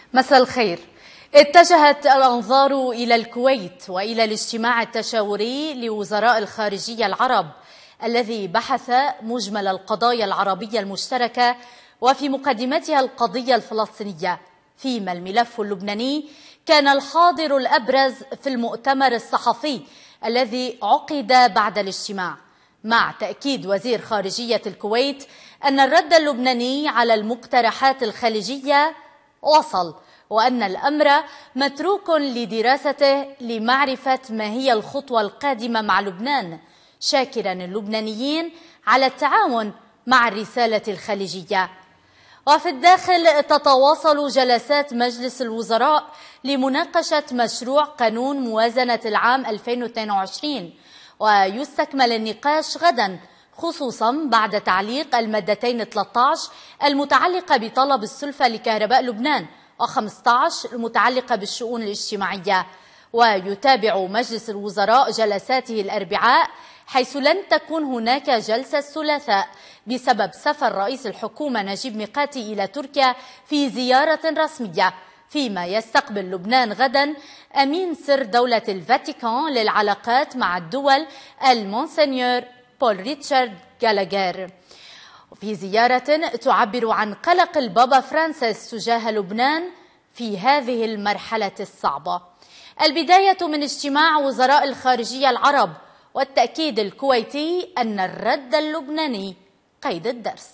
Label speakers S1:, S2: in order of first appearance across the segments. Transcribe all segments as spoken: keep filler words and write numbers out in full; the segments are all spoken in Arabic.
S1: مساء الخير. اتجهت الأنظار إلى الكويت وإلى الاجتماع التشاوري لوزراء الخارجية العرب الذي بحث مجمل القضايا العربية المشتركة وفي مقدمتها القضية الفلسطينية، فيما الملف اللبناني كان الحاضر الأبرز في المؤتمر الصحفي الذي عقد بعد الاجتماع، مع تأكيد وزير خارجية الكويت أن الرد اللبناني على المقترحات الخليجية وصل، وأن الأمر متروك لدراسته لمعرفة ما هي الخطوة القادمة مع لبنان، شاكرا اللبنانيين على التعاون مع الرسالة الخليجية. وفي الداخل تتواصل جلسات مجلس الوزراء لمناقشة مشروع قانون موازنة العام ألفين واثنين وعشرين، ويستكمل النقاش غدا، خصوصا بعد تعليق المادتين ثلاثة عشر المتعلقة بطلب السلفة لكهرباء لبنان وخمسة عشر المتعلقة بالشؤون الاجتماعية. ويتابع مجلس الوزراء جلساته الأربعاء، حيث لن تكون هناك جلسة الثلاثاء بسبب سفر رئيس الحكومة نجيب ميقاتي إلى تركيا في زيارة رسمية، فيما يستقبل لبنان غدا أمين سر دولة الفاتيكان للعلاقات مع الدول المونسنيور بول ريتشارد جالاغير، في زيارة تعبر عن قلق البابا فرانسيس تجاه لبنان في هذه المرحلة الصعبة. البداية من اجتماع وزراء الخارجية العرب والتأكيد الكويتي أن الرد اللبناني قيد الدرس.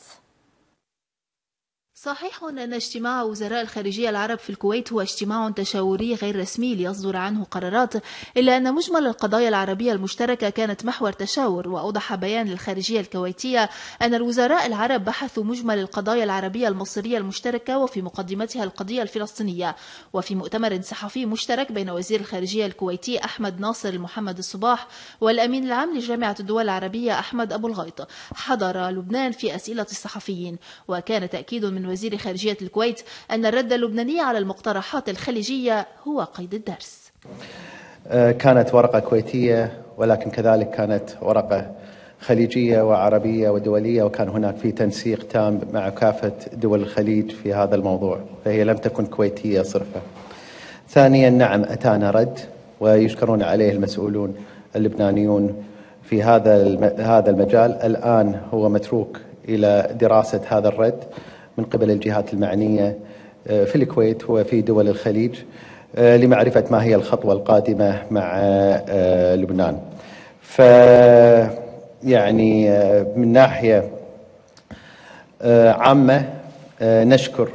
S2: صحيح أن اجتماع وزراء الخارجية العرب في الكويت هو اجتماع تشاوري غير رسمي ليصدر عنه قرارات، إلا أن مجمل القضايا العربية المشتركة كانت محور تشاور. وأوضح بيان للخارجية الكويتية أن الوزراء العرب بحثوا مجمل القضايا العربية المصرية المشتركة وفي مقدمتها القضية الفلسطينية. وفي مؤتمر صحفي مشترك بين وزير الخارجية الكويتي أحمد ناصر المحمد الصباح والأمين العام لجامعة الدول العربية أحمد أبو الغيط، حضر لبنان في أسئلة الصحفيين. وكان تأكيد من وزير خارجية الكويت أن الرد اللبناني على المقترحات الخليجية هو قيد الدرس.
S3: كانت ورقة كويتية، ولكن كذلك كانت ورقة خليجية وعربية ودولية، وكان هناك في تنسيق تام مع كافة دول الخليج في هذا الموضوع، فهي لم تكن كويتية صرفة. ثانيا، نعم أتانا رد ويشكرون عليه المسؤولون اللبنانيون في هذا هذا المجال. الآن هو متروك إلى دراسة هذا الرد من قبل الجهات المعنية في الكويت وفي دول الخليج لمعرفة ما هي الخطوة القادمة مع لبنان. ف يعني من ناحية عامة نشكر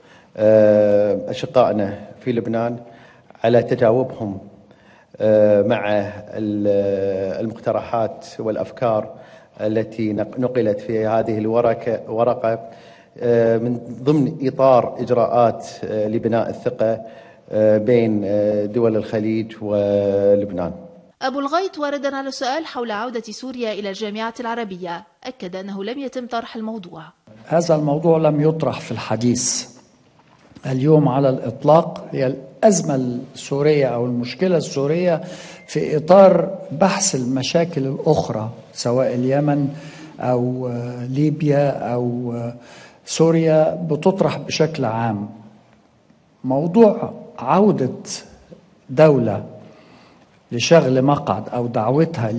S3: أشقائنا في لبنان على تجاوبهم مع المقترحات والأفكار التي نقلت في هذه الورقة ورقة من ضمن إطار إجراءات لبناء الثقة بين دول الخليج ولبنان.
S2: أبو الغيط واردا على سؤال حول عودة سوريا إلى الجامعة العربية، أكد أنه لم يتم طرح الموضوع.
S4: هذا الموضوع لم يطرح في الحديث اليوم على الإطلاق. هي الأزمة السورية أو المشكلة السورية في إطار بحث المشاكل الأخرى، سواء اليمن أو ليبيا أو سوريا، بتطرح بشكل عام. موضوع عودة دولة لشغل مقعد أو دعوتها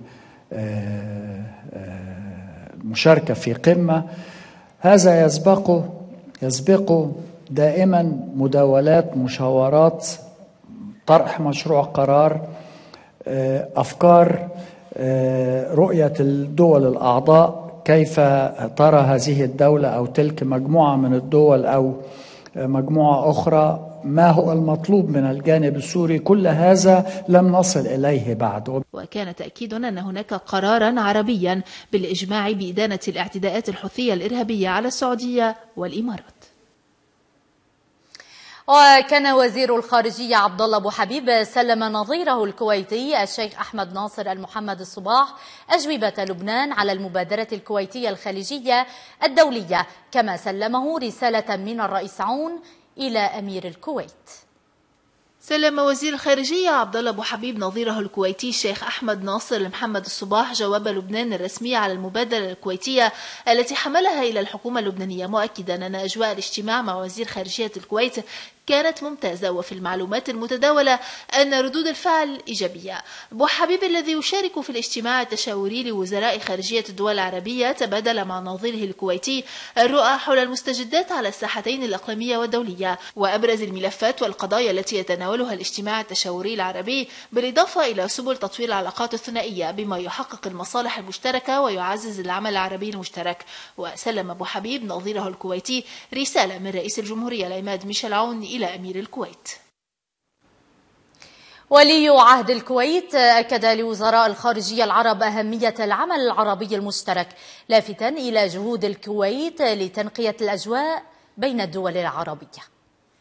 S4: لمشاركة في قمة، هذا يسبقه يسبقه دائما مداولات، مشاورات، طرح مشروع قرار، أفكار، رؤية الدول الأعضاء كيف ترى هذه الدولة أو تلك مجموعة من الدول أو مجموعة أخرى، ما هو المطلوب من الجانب السوري. كل هذا لم نصل إليه بعد.
S2: وكان تأكيدنا أن هناك قرارا عربيا بالإجماع بإدانة الاعتداءات الحوثية الإرهابية على السعودية والإمارات.
S1: وكان وزير الخارجية عبد الله أبو حبيب سلم نظيره الكويتي الشيخ أحمد ناصر المحمد الصباح أجوبة لبنان على المبادرة الكويتية الخليجية الدولية، كما سلمه رسالة من الرئيس عون إلى أمير الكويت.
S2: سلم وزير الخارجية عبد الله أبو حبيب نظيره الكويتي الشيخ أحمد ناصر محمد الصباح جواب لبنان الرسمي على المبادرة الكويتية التي حملها إلى الحكومة اللبنانية، مؤكدا أن أجواء الاجتماع مع وزير خارجية الكويت كانت ممتازة، وفي المعلومات المتداولة أن ردود الفعل إيجابية. أبو حبيب الذي يشارك في الاجتماع التشاوري لوزراء خارجية الدول العربية تبادل مع نظيره الكويتي الرؤى حول المستجدات على الساحتين الإقليمية والدولية وأبرز الملفات والقضايا التي يتناولها الاجتماع التشاوري العربي، بالإضافة إلى سبل تطوير العلاقات الثنائية بما يحقق المصالح المشتركة ويعزز العمل العربي المشترك. وسلم أبو حبيب نظيره الكويتي رسالة من رئيس الجمهورية العماد ميشيل عون إلى أمير الكويت.
S1: ولي عهد الكويت أكد لوزراء الخارجية العرب أهمية العمل العربي المشترك، لافتاً إلى جهود الكويت لتنقية الأجواء بين الدول العربية.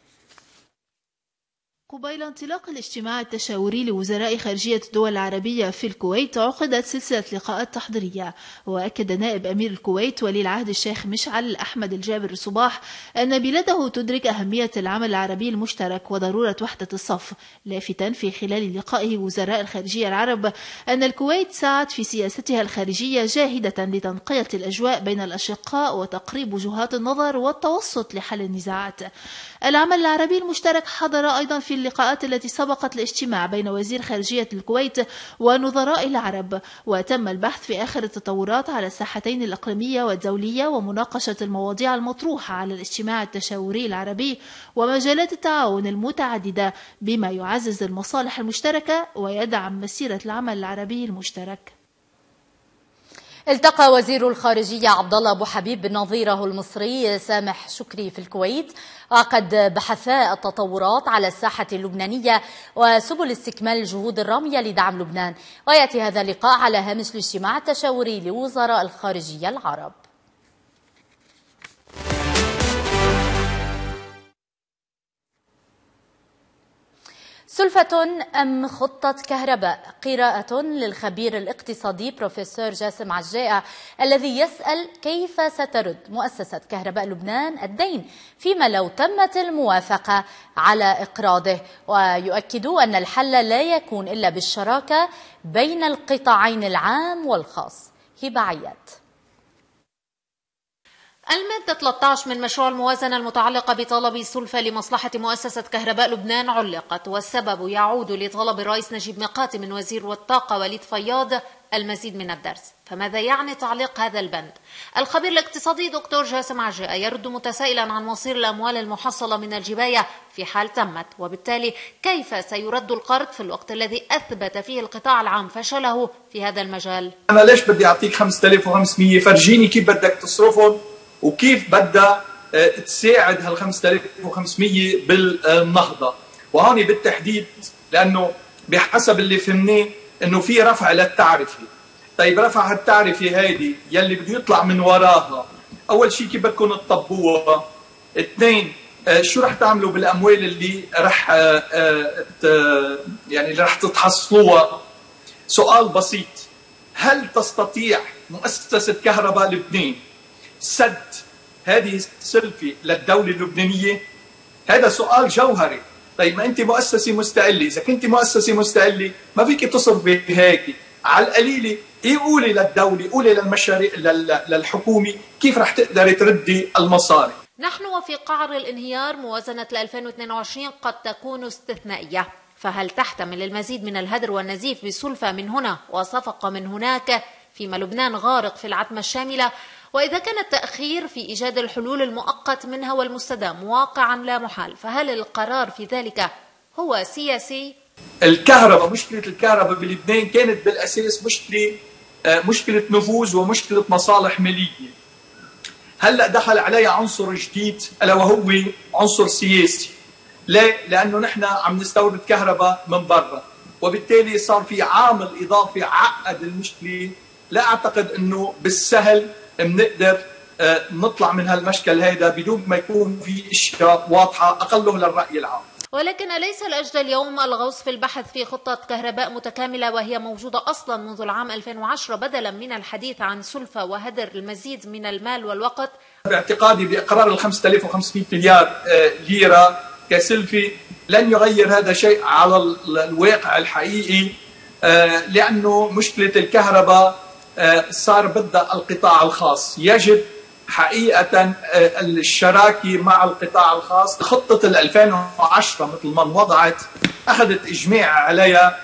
S2: قبيل انطلاق الاجتماع التشاوري لوزراء خارجية الدول العربية في الكويت عقدت سلسلة لقاءات تحضيرية، وأكد نائب أمير الكويت ولي العهد الشيخ مشعل أحمد الجابر الصباح أن بلاده تدرك أهمية العمل العربي المشترك وضرورة وحدة الصف، لافتاً في خلال لقائه وزراء الخارجية العرب أن الكويت سعت في سياستها الخارجية جاهدة لتنقية الأجواء بين الأشقاء وتقريب وجهات النظر والتوسط لحل النزاعات. العمل العربي المشترك حضر أيضا في اللقاءات التي سبقت الاجتماع بين وزير خارجية الكويت ونظراء العرب، وتم البحث في آخر التطورات على الساحتين الإقليمية والدولية ومناقشة المواضيع المطروحة على الاجتماع التشاوري العربي ومجالات التعاون المتعددة بما يعزز المصالح المشتركة ويدعم مسيرة العمل العربي المشترك.
S1: التقى وزير الخارجية عبد الله أبو حبيب نظيره المصري سامح شكري في الكويت، وقد بحثا التطورات على الساحة اللبنانية وسبل استكمال الجهود الرامية لدعم لبنان. ويأتي هذا اللقاء على هامش الاجتماع التشاوري لوزراء الخارجية العرب. سلفة أم خطة كهرباء؟ قراءة للخبير الاقتصادي بروفيسور جاسم عجائة الذي يسأل كيف سترد مؤسسة كهرباء لبنان الدين فيما لو تمت الموافقة على إقراضه، ويؤكد أن الحل لا يكون إلا بالشراكة بين القطاعين العام والخاص. هبة عياد.
S5: المادة ثلاثة عشر من مشروع الموازنة المتعلقة بطلب سلفة لمصلحة مؤسسة كهرباء لبنان علقت، والسبب يعود لطلب الرئيس نجيب ميقاتي من وزير الطاقة وليد فياض المزيد من الدرس. فماذا يعني تعليق هذا البند؟ الخبير الاقتصادي دكتور جاسم عجائة يرد متسائلا عن مصير الأموال المحصلة من الجباية في حال تمت، وبالتالي كيف سيرد القرض في الوقت الذي أثبت فيه القطاع العام فشله في هذا المجال؟
S6: أنا ليش بدي أعطيك خمسة آلاف وخمسمية؟ فرجيني كيف بدك تصرفهم وكيف بدها تساعد هال خمسة آلاف وخمسمية بالنهضة. وهون بالتحديد لأنه بحسب اللي فهمناه إنه في رفع للتعرفة. طيب رفع هالتعرفة هيدي يلي بده يطلع من وراها، أول شيء كيف بدكم تطبقوها؟ اثنين، شو رح تعملوا بالأموال اللي رح يعني اللي رح تتحصلوها؟ سؤال بسيط، هل تستطيع مؤسسة كهرباء لبنان سد هذه السلفة للدولة اللبنانية؟ هذا سؤال جوهري. طيب ما أنت مؤسسة مستقلة، إذا كنت مؤسسة مستقلة ما فيك تصرفي هيك. على القليلة إيه قولي للدولة، قولي للمشاريع للحكومة كيف رح تقدري تردي المصاري.
S5: نحن وفي قعر الانهيار. موازنة ألفين واثنين وعشرين قد تكون استثنائية، فهل تحتمل المزيد من الهدر والنزيف بسلفة من هنا وصفقة من هناك فيما لبنان غارق في العتمة الشاملة؟ وإذا كان التأخير في إيجاد الحلول المؤقت منها والمستدام واقعا لا محال، فهل القرار في ذلك هو سياسي؟
S6: الكهرباء، مشكلة الكهرباء بلبنان كانت بالأساس مشكلة مشكلة نفوذ ومشكلة مصالح مالية. هلأ دخل عليها عنصر جديد ألا وهو عنصر سياسي. ليه؟ لأنه نحن عم نستورد كهرباء من برا، وبالتالي صار في عامل إضافي عقد المشكلة. لا أعتقد أنه بالسهل بنقدر نطلع من هالمشكل هيدا بدون ما يكون في اشياء واضحه اقله للراي العام.
S5: ولكن أليس الأجدى اليوم الغوص في البحث في خطة كهرباء متكاملة وهي موجودة أصلا منذ العام ألفين وعشرة بدلا من الحديث عن سلفة وهدر المزيد من المال والوقت؟
S6: باعتقادي بإقرار ال خمسة آلاف وخمسمية مليار ليرة كسلفي لن يغير هذا شيء على الواقع الحقيقي، لأنه مشكلة الكهرباء صار بدها القطاع الخاص. يجب حقيقة الشراكة مع القطاع الخاص. خطة ألفين وعشرة مثل ما وضعت أخذت إجماع عليها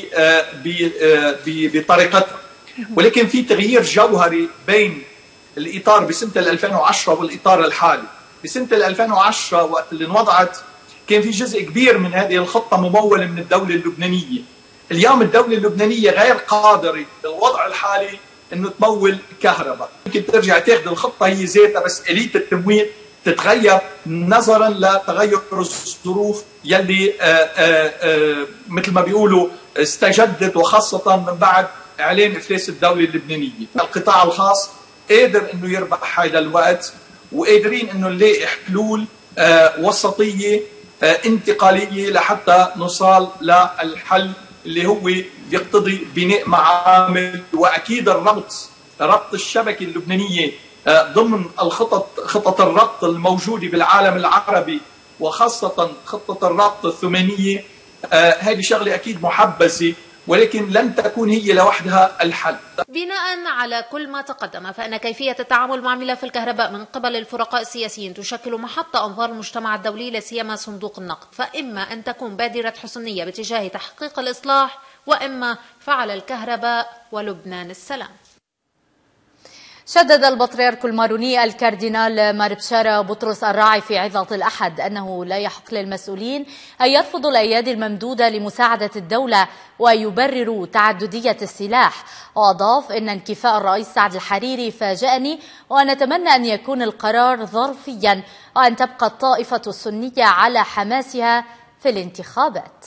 S6: بطريقتها، ولكن في تغيير جوهري بين الإطار بسنة ألفين وعشرة والإطار الحالي. بسنة ألفين وعشرة وقت اللي انوضعت كان في جزء كبير من هذه الخطة ممول من الدولة اللبنانية. اليوم الدولة اللبنانية غير قادرة بالوضع الحالي انه تمول كهرباء. يمكن ترجع تاخذ الخطة هي ذاتها بس آلية التمويل تتغير نظرا لتغير الظروف يلي آآ آآ مثل ما بيقولوا استجدت، وخاصة من بعد اعلان افلاس الدولة اللبنانية. القطاع الخاص قادر انه يربح هذا الوقت، وقادرين انه نلاقي حلول وسطية انتقالية لحتى نوصل للحل اللي هو يقتضي بناء معامل، واكيد الربط ربط الشبكة اللبنانية ضمن الخطط خطط الربط الموجودة بالعالم العربي، وخاصة خطة الربط الثمانية. هذه شغلة اكيد محبذة، ولكن لن تكون هي لوحدها الحل.
S5: بناء على كل ما تقدم، فإن كيفية التعامل مع ملف الكهرباء من قبل الفرقاء السياسيين تشكل محطة أنظار المجتمع الدولي، لا سيما صندوق النقد. فإما أن تكون بادرة حسنية باتجاه تحقيق الإصلاح، وإما فعل الكهرباء ولبنان السلام.
S1: شدد البطريرك الماروني الكاردينال ماربشارا بطرس الراعي في عظة الأحد أنه لا يحق للمسؤولين أن يرفضوا الأيادي الممدودة لمساعدة الدولة ويبرروا تعددية السلاح. وأضاف إن انكفاء الرئيس سعد الحريري فاجأني، ونتمنى أن يكون القرار ظرفيا، وأن تبقى الطائفة السنية على حماسها في الانتخابات.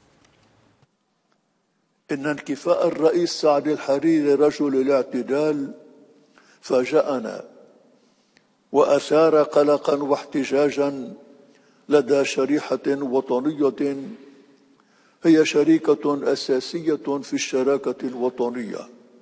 S7: إن انكفاء الرئيس سعد الحريري رجل الاعتدال فاجأنا وأثار قلقا واحتجاجا لدى شريحة وطنية هي شريكة أساسية في الشراكة الوطنية.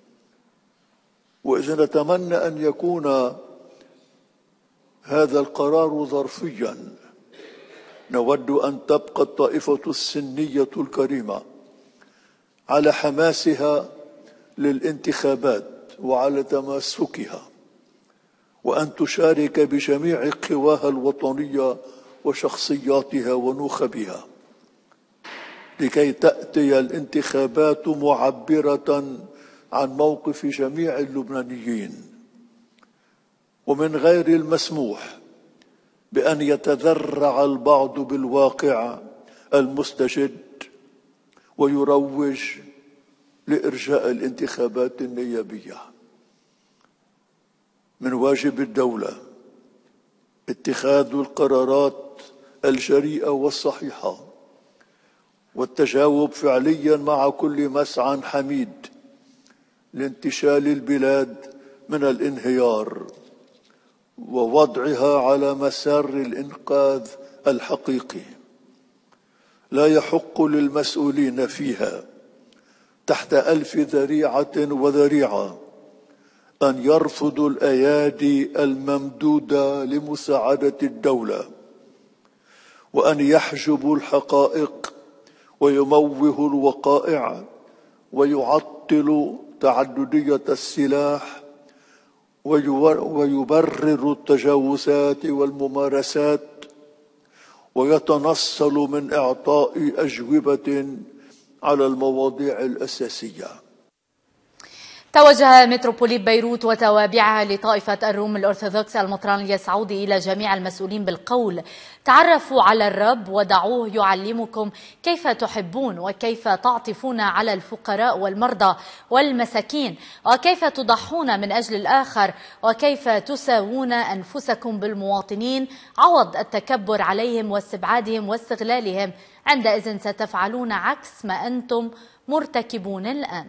S7: وإذا نتمنى أن يكون هذا القرار ظرفيا، نود أن تبقى الطائفة السنية الكريمة على حماسها للانتخابات وعلى تماسكها، وأن تشارك بجميع قواها الوطنية وشخصياتها ونخبها لكي تأتي الانتخابات معبرة عن موقف جميع اللبنانيين. ومن غير المسموح بأن يتذرع البعض بالواقع المستجد ويروج لإرجاء الانتخابات النيابية. من واجب الدولة اتخاذ القرارات الجريئة والصحيحة، والتجاوب فعليا مع كل مسعى حميد لانتشال البلاد من الانهيار ووضعها على مسار الإنقاذ الحقيقي. لا يحق للمسؤولين فيها تحت ألف ذريعة وذريعة أن يرفضوا الأيادي الممدودة لمساعدة الدولة، وأن يحجبوا الحقائق ويموهوا الوقائع ويعطلوا تعددية السلاح ويبرروا التجاوزات والممارسات ويتنصلوا من إعطاء أجوبة على المواضيع الأساسية.
S1: توجه متروبوليت بيروت وتوابعها لطائفة الروم الأرثوذكس المطرانية السعودي إلى جميع المسؤولين بالقول: تعرفوا على الرب ودعوه يعلمكم كيف تحبون، وكيف تعطفون على الفقراء والمرضى والمساكين، وكيف تضحون من أجل الآخر، وكيف تساوون أنفسكم بالمواطنين عوض التكبر عليهم واستبعادهم واستغلالهم. عندئذ ستفعلون عكس ما أنتم مرتكبون الآن.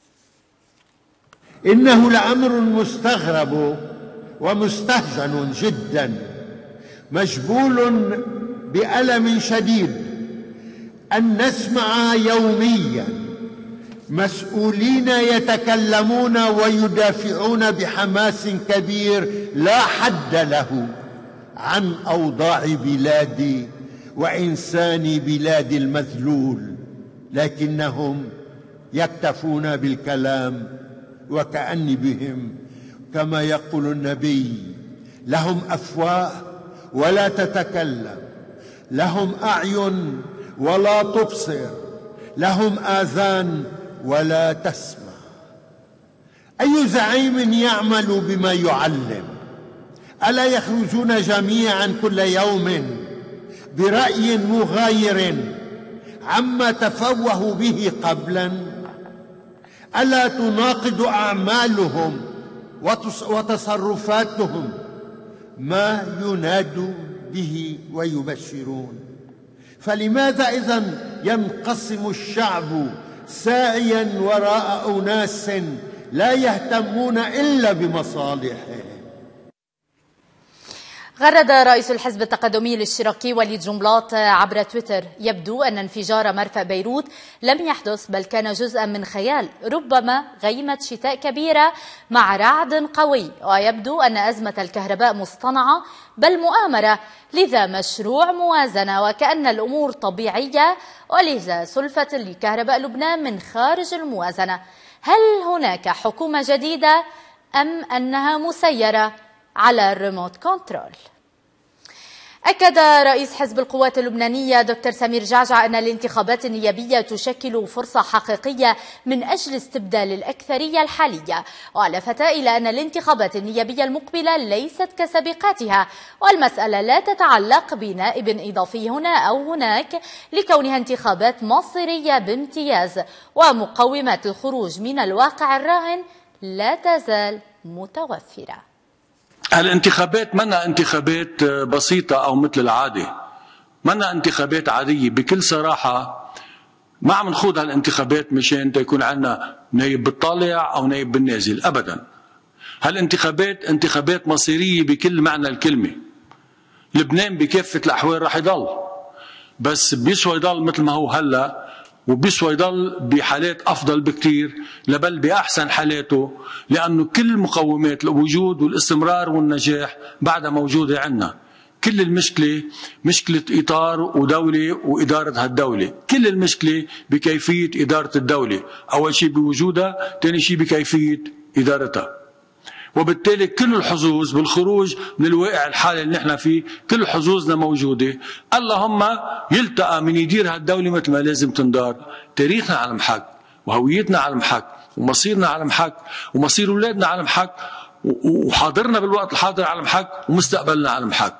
S8: إنه لأمر مستغرب ومستهزن جدا، مجبول بألم شديد أن نسمع يوميا مسؤولين يتكلمون ويدافعون بحماس كبير لا حد له عن أوضاع بلادي وإنسان بلاد المذلول، لكنهم يكتفون بالكلام وكأن بهم كما يقول النبي: لهم أفواه ولا تتكلم، لهم أعين ولا تبصر، لهم آذان ولا تسمع. أي زعيم يعمل بما يعلم؟ ألا يخرجون جميعا كل يوم برأي مغاير عما تفوهوا به قبلا؟ ألا تناقض أعمالهم وتصرفاتهم ما ينادوا به ويبشرون؟ فلماذا إذن ينقسم الشعب ساعيا وراء أناس لا يهتمون إلا بمصالحهم؟
S1: غرد رئيس الحزب التقدمي الاشتراكي وليد جنبلاط عبر تويتر: يبدو أن انفجار مرفأ بيروت لم يحدث بل كان جزءا من خيال، ربما غيمة شتاء كبيرة مع رعد قوي، ويبدو أن أزمة الكهرباء مصطنعة بل مؤامرة، لذا مشروع موازنة وكأن الأمور طبيعية، ولذا سلفة لكهرباء لبنان من خارج الموازنة. هل هناك حكومة جديدة أم أنها مسيرة على الريموت كنترول؟ أكد رئيس حزب القوات اللبنانية دكتور سمير جعجع أن الانتخابات النيابية تشكل فرصة حقيقية من أجل استبدال الأكثرية الحالية، ولفت إلى أن الانتخابات النيابية المقبلة ليست كسابقاتها، والمسألة لا تتعلق بنائب إضافي هنا أو هناك، لكونها انتخابات مصيرية بامتياز، ومقومات الخروج من الواقع الراهن لا تزال متوفرة.
S9: الانتخابات منا انتخابات بسيطة أو مثل العادة، منا انتخابات عادية. بكل صراحة ما عم نخوض هالانتخابات مشان يكون عندنا نايب بالطالع أو نايب بالنازل، أبدا. هالانتخابات انتخابات مصيرية بكل معنى الكلمة. لبنان بكافة الأحوال راح يضل، بس بيسوى يضل مثل ما هو هلأ، وبيسوى يضل بحالات أفضل بكتير، لبل بأحسن حالاته، لأنه كل مقومات الوجود والاستمرار والنجاح بعدها موجودة عندنا. كل المشكلة مشكلة إطار ودولة وإدارة هالدولة، كل المشكلة بكيفية إدارة الدولة، أول شيء بوجودها، ثاني شيء بكيفية إدارتها. وبالتالي كل الحظوظ بالخروج من الواقع الحالي اللي نحن فيه، كل حظوظنا موجودة، اللهم يلتقى من يدير هالدولة مثل ما لازم تندار. تاريخنا على المحك، وهويتنا على المحك، ومصيرنا على المحك، ومصير أولادنا على المحك، وحاضرنا بالوقت الحاضر على المحك، ومستقبلنا على المحك.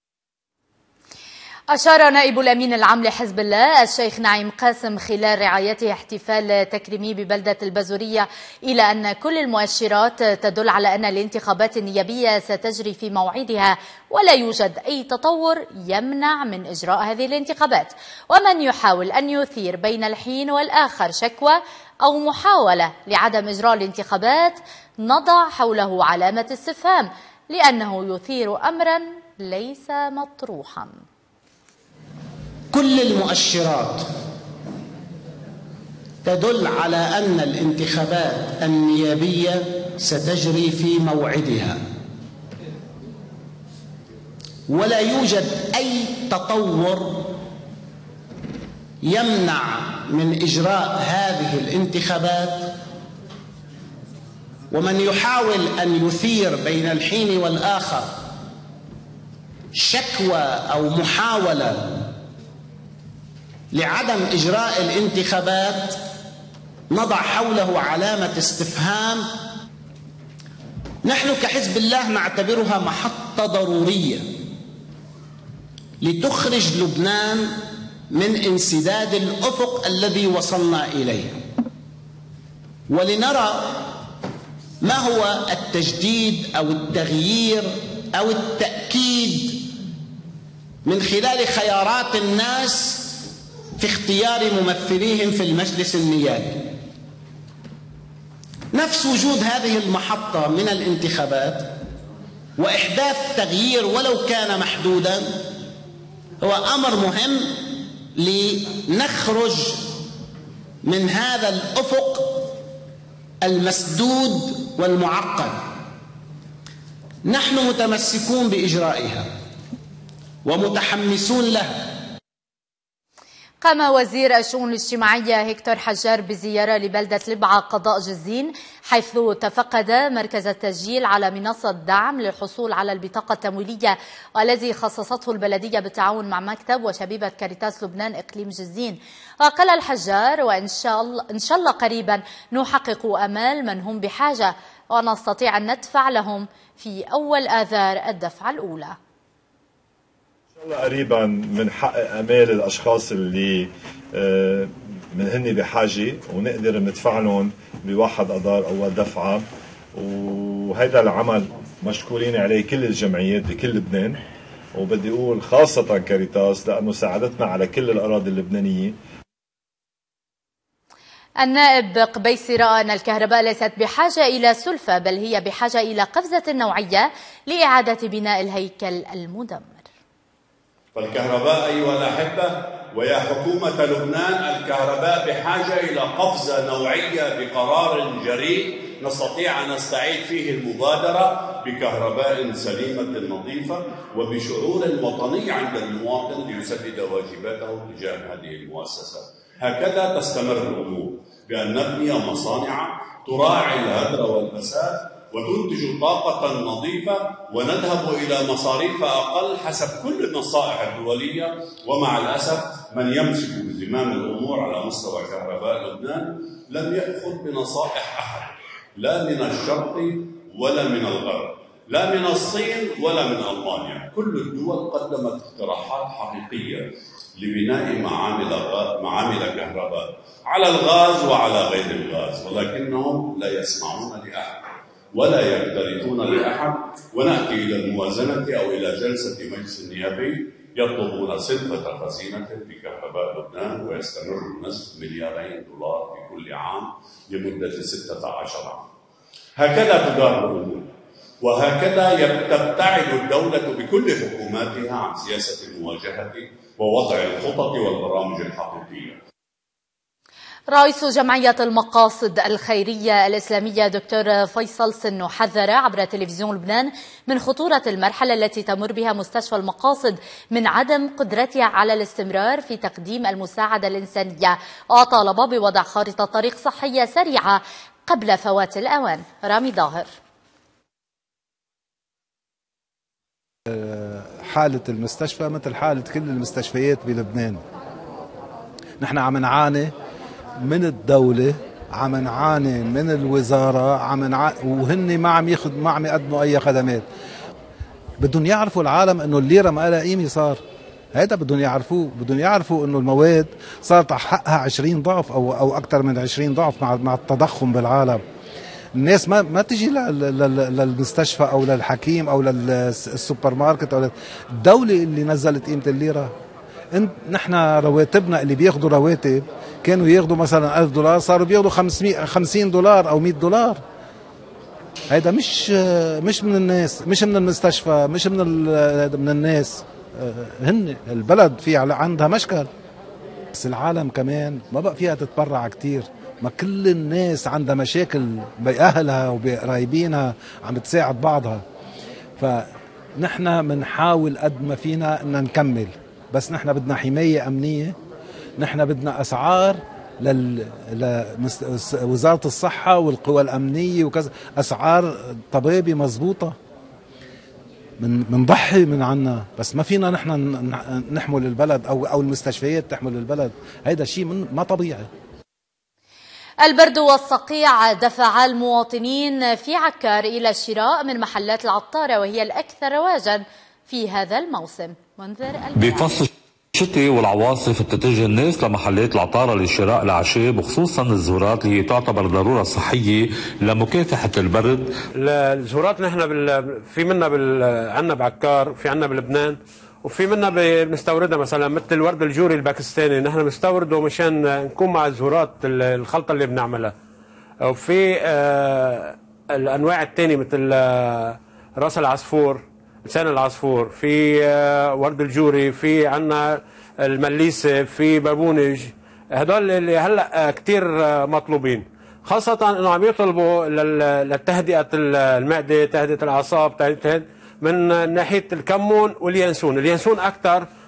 S1: أشار نائب الأمين العام لحزب الله الشيخ نعيم قاسم خلال رعايته احتفال تكريمي ببلدة البزورية إلى أن كل المؤشرات تدل على أن الانتخابات النيابية ستجري في موعدها، ولا يوجد أي تطور يمنع من إجراء هذه الانتخابات. ومن يحاول أن يثير بين الحين والآخر شكوى أو محاولة لعدم إجراء الانتخابات نضع حوله علامة استفهام، لأنه يثير أمرا ليس مطروحا.
S10: كل المؤشرات تدل على أن الانتخابات النيابية ستجري في موعدها، ولا يوجد أي تطور يمنع من إجراء هذه الانتخابات. ومن يحاول أن يثير بين الحين والآخر شكوى أو محاولة لعدم إجراء الانتخابات نضع حوله علامة استفهام. نحن كحزب الله نعتبرها محطة ضرورية لتخرج لبنان من انسداد الأفق الذي وصلنا إليه، ولنرى ما هو التجديد أو التغيير أو التأكيد من خلال خيارات الناس في اختيار ممثليهم في المجلس النيابي. نفس وجود هذه المحطة من الانتخابات وإحداث تغيير ولو كان محدودا هو أمر مهم لنخرج من هذا الأفق المسدود والمعقد. نحن متمسكون بإجرائها ومتحمسون لها،
S1: قام وزير الشؤون الاجتماعية هيكتور حجار بزيارة لبلدة لبعة قضاء جزين، حيث تفقد مركز التسجيل على منصة دعم للحصول على البطاقة التمويلية، والذي خصصته البلدية بالتعاون مع مكتب وشبيبة كاريتاس لبنان إقليم جزين. وقال الحجار: وإن شاء الله, إن شاء الله قريبا نحقق آمال من هم بحاجة، ونستطيع أن ندفع لهم في أول آذار الدفعة الأولى.
S11: إن شاء الله قريبا بنحقق آمال الأشخاص اللي من هن بحاجة ونقدر ندفع لهم بواحد أذار أول دفعة، وهذا العمل مشكورين عليه كل الجمعيات بكل لبنان، وبدي أقول خاصة كاريتاس لأنه ساعدتنا على كل الأراضي اللبنانية.
S1: النائب قبيسي رأى أن الكهرباء ليست بحاجة إلى سلفة، بل هي بحاجة إلى قفزة نوعية لإعادة بناء الهيكل المدمر.
S12: فالكهرباء أيها الأحبة ويا حكومة لبنان، الكهرباء بحاجة إلى قفزة نوعية بقرار جريء نستطيع أن نستعيد فيه المبادرة بكهرباء سليمة نظيفة وبشعور وطني عند المواطن ليسدد واجباته تجاه هذه المؤسسة. هكذا تستمر الأمور، بأن نبني مصانع تراعي الهدر والفساد وتنتج طاقة نظيفة، ونذهب إلى مصاريف أقل حسب كل النصائح الدولية. ومع الأسف من يمسك بزمام الأمور على مستوى كهرباء لبنان لم يأخذ بنصائح أحد، لا من الشرق ولا من الغرب، لا من الصين ولا من ألمانيا. كل الدول قدمت اقتراحات حقيقية لبناء معامل معامل كهرباء على الغاز وعلى غير الغاز، ولكنهم لا يسمعون لأحد ولا يكترثون لأحد. ونأتي إلى الموازنة أو إلى جلسة مجلس النيابي يطلبون سلفة خزينة في كهرباء لبنان، ويستمر نصف مليارين دولار في كل عام لمدة ستة عشر عام. هكذا تدار الأمور، وهكذا تبتعد الدولة بكل حكوماتها عن سياسة المواجهة ووضع الخطط والبرامج الحقيقية.
S1: رئيس جمعية المقاصد الخيرية الإسلامية دكتور فيصل سنو حذر عبر تلفزيون لبنان من خطورة المرحلة التي تمر بها مستشفى المقاصد من عدم قدرتها على الاستمرار في تقديم المساعدة الإنسانية، وطالب بوضع خارطة طريق صحية سريعة قبل فوات الأوان. رامي ظاهر.
S13: حالة المستشفى مثل حالة كل المستشفيات بلبنان، نحن عم نعاني من الدولة، عم نعاني من الوزارة، عم نع... وهن ما عم ياخذ ما عم يقدموا أي خدمات. بدهم يعرفوا العالم إنه الليرة ما لها قيمة صار، هذا بدهم يعرفوه، بدهم يعرفوا إنه المواد صارت حقها عشرين ضعف أو أو أكثر من عشرين ضعف مع مع التضخم بالعالم. الناس ما ما تجي للمستشفى او للحكيم او للسوبر ماركت او الدوله اللي نزلت قيمه الليره. انت نحن رواتبنا اللي بياخذوا رواتب كانوا ياخذوا مثلا ألف دولار، صاروا بياخذوا خمسمية خمسين دولار او مية دولار. هيدا مش مش من الناس، مش من المستشفى، مش من من الناس، هن البلد في عندها مشكل. بس العالم كمان ما بقى فيها تتبرع كتير، ما كل الناس عندها مشاكل بأهلها وبقرايبينها عم تساعد بعضها. فنحن بنحاول قد ما فينا ان نكمل، بس نحن بدنا حماية أمنية، نحن بدنا أسعار لوزارة الصحة والقوى الأمنية وكذا، أسعار طبيبي مزبوطة. من منضحي من عنا، بس ما فينا نحن نحمل البلد أو أو المستشفيات تحمل البلد. هيدا شيء ما طبيعي.
S1: البرد والصقيع دفع المواطنين في عكار إلى الشراء من محلات العطارة، وهي الأكثر رواجا في هذا الموسم. منذر
S14: بفصل الشتاء والعواصف بتتجه الناس لمحلات العطارة لشراء الأعشاب، وخصوصا الزهورات اللي تعتبر ضرورة صحية لمكافحة البرد.
S15: الزهورات نحن بال... في منا بال... عنا بعكار، في عنا بلبنان، وفي منا بنستوردها مثلا مثل الورد الجوري الباكستاني، نحن بنستورده مشان نكون مع الزهورات الخلطة اللي بنعملها. وفي آه الأنواع الثانية مثل آه راس العصفور، لسان العصفور، في آه ورد الجوري، في عنا المليسة، في بابونج. هدول اللي هلا كتير آه مطلوبين، خاصة انه عم يطلبوا لتهدئة المعدة، تهدئة الأعصاب، تهدئة من ناحية الكمون واليانسون. اليانسون أكثر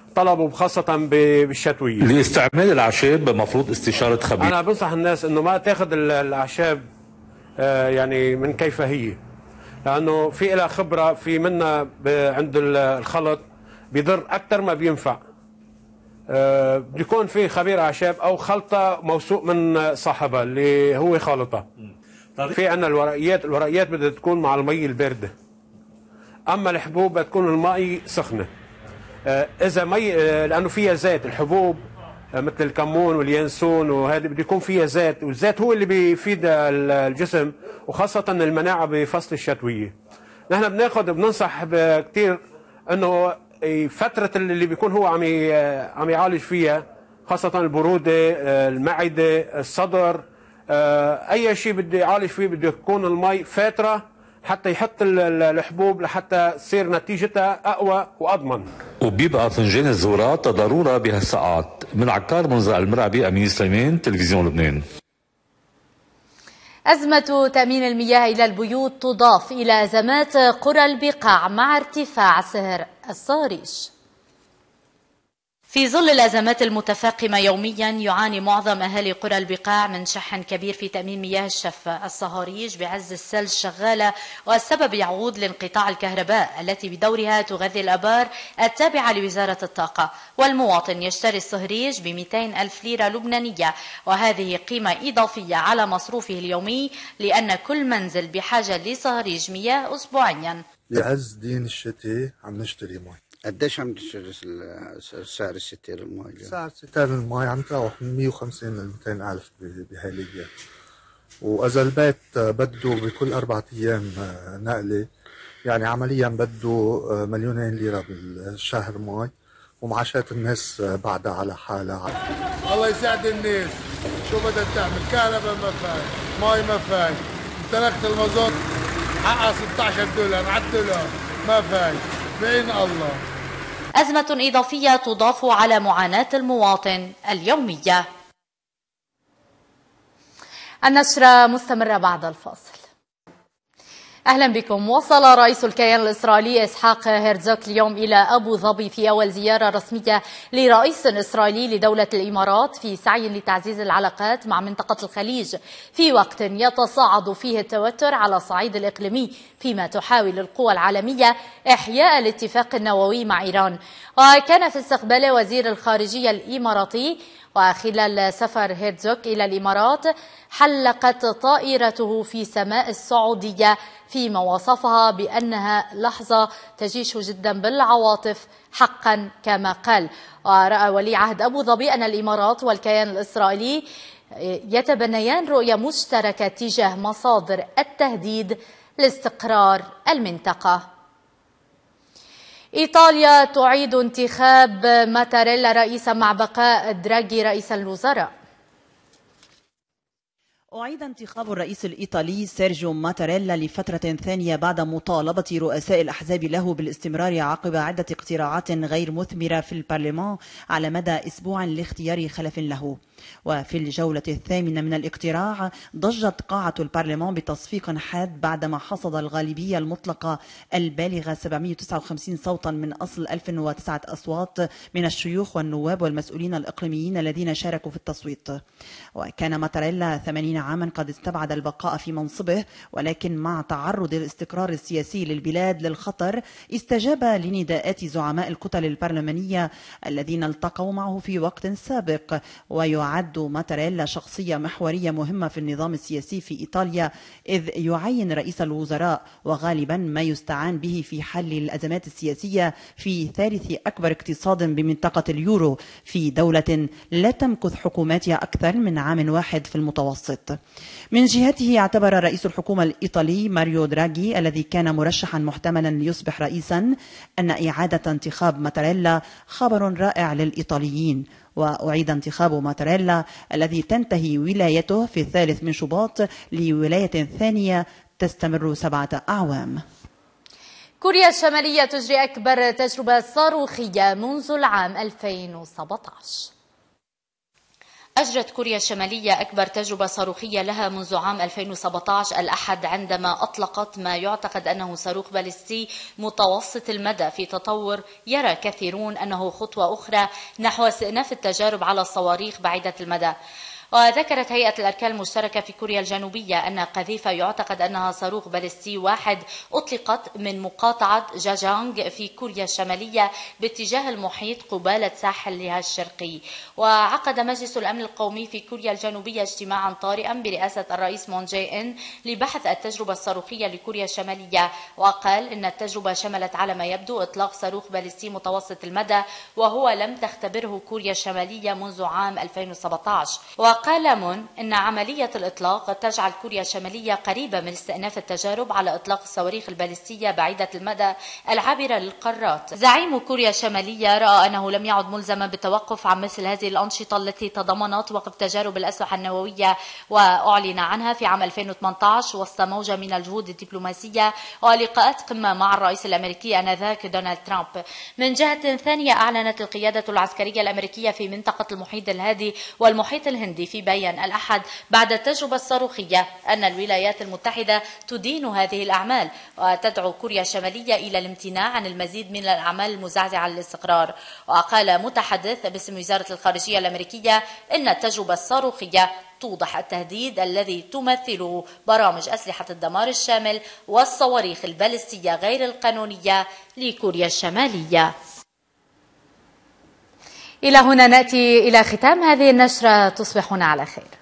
S15: طلبوا خاصة بالشتوية.
S14: لاستعمال الأعشاب مفروض استشارة خبير.
S15: أنا بنصح الناس إنه ما تاخذ الأعشاب يعني من كيف هي، لأنه في لها خبرة، في منا عند الخلط بيضر أكثر ما بينفع. بده يكون في خبير أعشاب أو خلطة موثوق من صاحبها اللي هو خالطها. في عندنا الورقيات، الورقيات بدها تكون مع المي الباردة، أما الحبوب بدها تكون المي سخنة. إذا مي، لأنه فيها زيت، الحبوب مثل الكمون واليانسون وهذه بده يكون فيها زيت، والزيت هو اللي بيفيد الجسم وخاصة المناعة بفصل الشتوية. نحن بناخذ بننصح كثير انه فترة اللي بيكون هو عم عم يعالج فيها، خاصة البرودة، المعدة، الصدر، اي شيء بده يعالج فيه بده يكون المي فاترة حتى يحط الحبوب لحتى تصير نتيجتها اقوى واضمن.
S14: وبيبقى فنجان الزورات ضروره بهالساعات. من عكار منزل المرعبي، امين سليمان، تلفزيون لبنان.
S1: أزمة تأمين المياه إلى البيوت تضاف إلى أزمات قرى البقاع مع ارتفاع سعر الصهريج. في ظل الأزمات المتفاقمة يوميا يعاني معظم أهالي قرى البقاع من شح كبير في تأمين مياه الشفة. الصهاريج بعز الثلج شغالة، والسبب يعود لانقطاع الكهرباء التي بدورها تغذي الآبار التابعة لوزارة الطاقة، والمواطن يشتري الصهريج ب مئتين ألف ليرة لبنانية، وهذه قيمة إضافية على مصروفه اليومي، لأن كل منزل بحاجة لصهريج مياه أسبوعيا.
S16: بعز دين الشتاء عم نشتري مي.
S17: قديش عم تشتري سعر الستير المي؟
S16: سعر ستير المي عم تروح من مئة وخمسين ل مئتين ألف بهاي الأيام، وإذا البيت بده بكل أربعة أيام نقلة، يعني عمليا بده مليونين ليرة بالشهر مي، ومعاشات الناس بعدها على حالها.
S18: الله يساعد الناس، شو بدها تعمل؟ كهرباء ما فاي، مي ما فاي، تركت المازوت حقها ستة عشر دولار على الدولار ما فاي، بين الله.
S1: أزمة إضافية تضاف على معاناة المواطن اليومية. النشرة مستمرة بعد الفاصل. أهلا بكم. وصل رئيس الكيان الإسرائيلي إسحاق هيرتزوغ اليوم إلى أبو ظبي في أول زيارة رسمية لرئيس إسرائيلي لدولة الإمارات في سعي لتعزيز العلاقات مع منطقة الخليج، في وقت يتصاعد فيه التوتر على الصعيد الإقليمي، فيما تحاول القوى العالمية إحياء الاتفاق النووي مع إيران. وكان في استقبال وزير الخارجية الإماراتي، وخلال سفر هيرتزوغ إلى الإمارات حلقت طائرته في سماء السعودية، فيما وصفها بأنها لحظة تجيش جدا بالعواطف حقا كما قال. ورأى ولي عهد أبو ظبي أن الإمارات والكيان الإسرائيلي يتبنيان رؤية مشتركة تجاه مصادر التهديد لاستقرار المنطقة. إيطاليا تعيد انتخاب ماتاريلا رئيسا مع بقاء دراغي رئيس الوزراء.
S19: أعيد انتخاب الرئيس الإيطالي سيرجيو ماتاريلا لفترة ثانية بعد مطالبة رؤساء الأحزاب له بالاستمرار عقب عدة اقتراعات غير مثمرة في البرلمان على مدى أسبوع لاختيار خلف له. وفي الجولة الثامنة من الاقتراع ضجت قاعة البرلمان بتصفيق حاد بعدما حصد الغالبية المطلقة البالغة سبعمئة وتسعة وخمسين صوتا من أصل ألف وتسعة أصوات من الشيوخ والنواب والمسؤولين الإقليميين الذين شاركوا في التصويت. وكان ماتاريلا ثمانين عاما قد استبعد البقاء في منصبه، ولكن مع تعرض الاستقرار السياسي للبلاد للخطر استجاب لنداءات زعماء الكتل البرلمانية الذين التقوا معه في وقت سابق. ويعد ماتاريلا شخصية محورية مهمة في النظام السياسي في إيطاليا، إذ يعين رئيس الوزراء وغالبا ما يستعان به في حل الأزمات السياسية في ثالث أكبر اقتصاد بمنطقة اليورو، في دولة لا تمكث حكوماتها أكثر من عام واحد في المتوسط. من جهته اعتبر رئيس الحكومة الإيطالي ماريو دراغي الذي كان مرشحا محتملا ليصبح رئيسا أن إعادة انتخاب ماتاريلا خبر رائع للإيطاليين. وأعيد انتخاب ماتاريلا الذي تنتهي ولايته في الثالث من شباط لولاية ثانية تستمر سبعة أعوام.
S1: كوريا الشمالية تجري أكبر تجربة صاروخية منذ العام ألفين وسبعة عشر. أجرت كوريا الشمالية أكبر تجربة صاروخية لها منذ عام ألفين وسبعة عشر الأحد عندما أطلقت ما يعتقد أنه صاروخ باليستي متوسط المدى في تطور يرى كثيرون أنه خطوة أخرى نحو استئناف التجارب على الصواريخ بعيدة المدى. وذكرت هيئة الأركان المشتركة في كوريا الجنوبية أن قذيفة يعتقد أنها صاروخ باليستي واحد أطلقت من مقاطعة جاجانغ في كوريا الشمالية باتجاه المحيط قبالة ساحلها الشرقي. وعقد مجلس الأمن القومي في كوريا الجنوبية اجتماعا طارئا برئاسة الرئيس مون جاي إن لبحث التجربة الصاروخية لكوريا الشمالية، وقال إن التجربة شملت على ما يبدو إطلاق صاروخ باليستي متوسط المدى وهو لم تختبره كوريا الشمالية منذ عام ألفين وسبعة عشر. وقال مون إن عملية الإطلاق تجعل كوريا الشمالية قريبة من استئناف التجارب على إطلاق الصواريخ الباليستية بعيدة المدى العابرة للقارات. زعيم كوريا الشمالية رأى أنه لم يعد ملزما بالتوقف عن مثل هذه الأنشطة التي تضمنت وقف تجارب الأسلحة النووية وأعلن عنها في عام ألفين وثمانية عشر وسط موجة من الجهود الدبلوماسية ولقاءات قمة مع الرئيس الأمريكي آنذاك دونالد ترامب. من جهة ثانية أعلنت القيادة العسكرية الأمريكية في منطقة المحيط الهادي والمحيط الهندي في بيان الأحد بعد التجربة الصاروخية أن الولايات المتحدة تدين هذه الأعمال وتدعو كوريا الشمالية إلى الامتناع عن المزيد من الأعمال المزعزعة للاستقرار. وقال متحدث باسم وزارة الخارجية الأمريكية إن التجربة الصاروخية توضح التهديد الذي تمثله برامج أسلحة الدمار الشامل والصواريخ البالستية غير القانونية لكوريا الشمالية. إلى هنا نأتي إلى ختام هذه النشرة، تصبحون على خير.